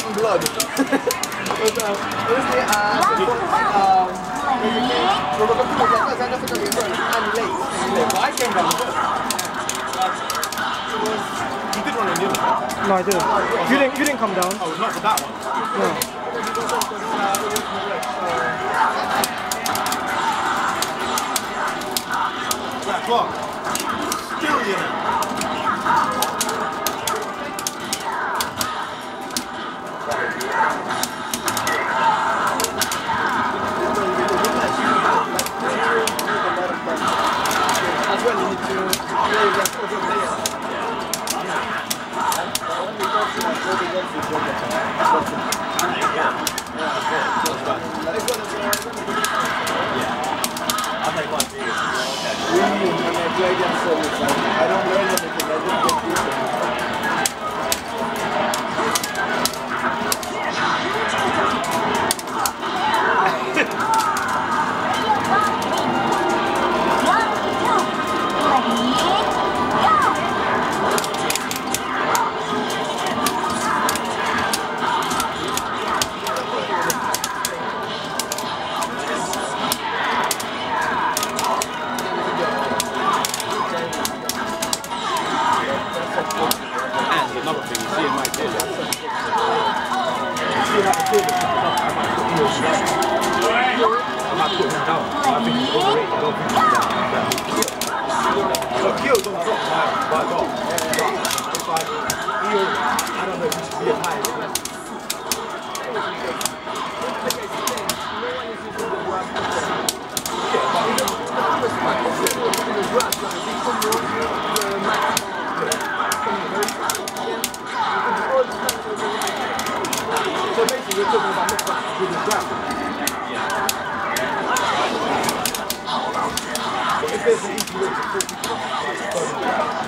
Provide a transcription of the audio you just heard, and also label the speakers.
Speaker 1: in blood. Because honestly, I came down the first. You did run a new one.
Speaker 2: No, I didn't. You didn't come down.
Speaker 1: Oh, not for that one.
Speaker 2: No.
Speaker 1: That clock. Still in it. As well, you need to play like other players. I don't learn anything, I just get used to it. And another thing, you see in my kid, you see how the kid is, I might put him down. I think he's overrated. I don't think he's down. Look, Kyo's on the top now, by a lot. Iori, I don't know if he should be as high as that. Yeah, but he doesn't so basically we're talking about mixed up with his grab. But if there's an easy way to